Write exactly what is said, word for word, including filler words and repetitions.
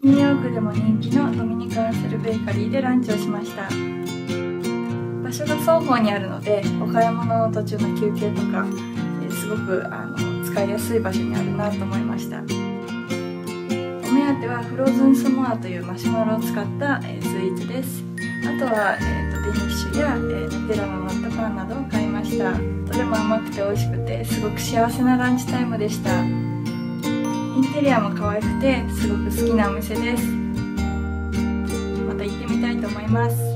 ニューヨークでも人気のドミニカンセルベーカリーでランチをしました。場所が双方にあるので、お買い物の途中の休憩とか、えー、すごくあの使いやすい場所にあるなと思いました。お目当てはフローズンスモアというマシュマロを使った、えー、スイーツです。あとは、えー、とデニッシュや、えー、ヌテラの乗ったパンなどを買いました。どれも甘くて美味しくて、すごく幸せなランチタイムでした。インテリアも可愛くてすごく好きなお店です。また行ってみたいと思います。